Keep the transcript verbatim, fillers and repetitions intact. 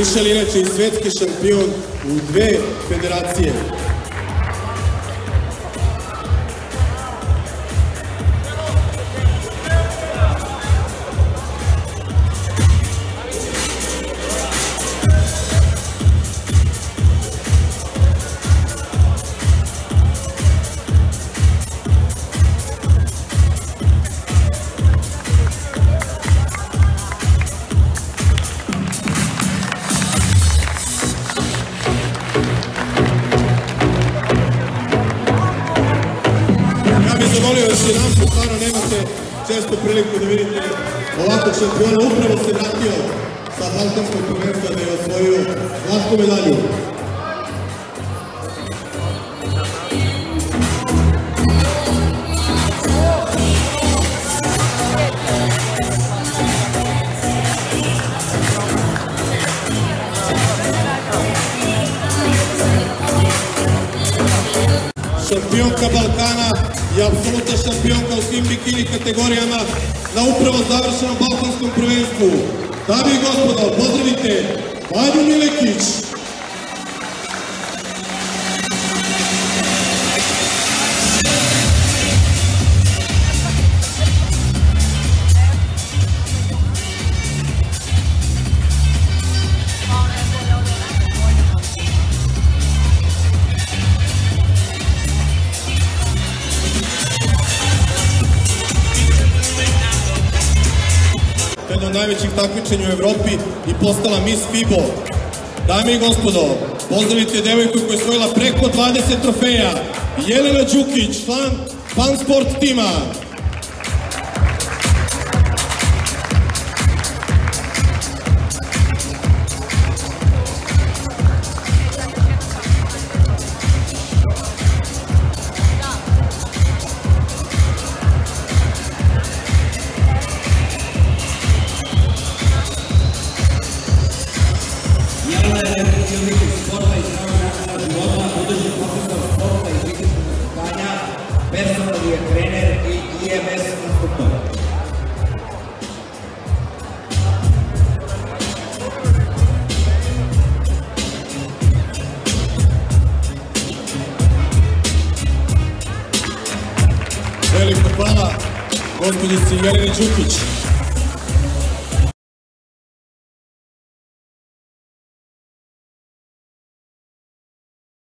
Mišel inače i svetski šampion u dve federacije. Zamolio još jedan put, stvarno nemate često priliku da vidite ovakvog šampiona, upravo se vratio sa balkanskog prvenstva da je osvojio zlatnu medalju. Šampionka Balkana i apsolutna šampionka u svim bikini kategorijama na upravo završenom balkanskom prvenstvu. Dame i gospodo, pozdravite Vanju Milekić. Jedno od najvećih takmičenja u Evropi i postala Miss FIBO. Dame i gospodo, pozdravite devojku koja je osvojila preko dvadeset trofeja, Jelena Đukić, član Fan Sport tima. Sporta i zdravog života, budući profesor sporta i fizičkog vaspitanja, personalni je trener i I M S instruktor. Veliko hvala gospođici Jeleni Đukić.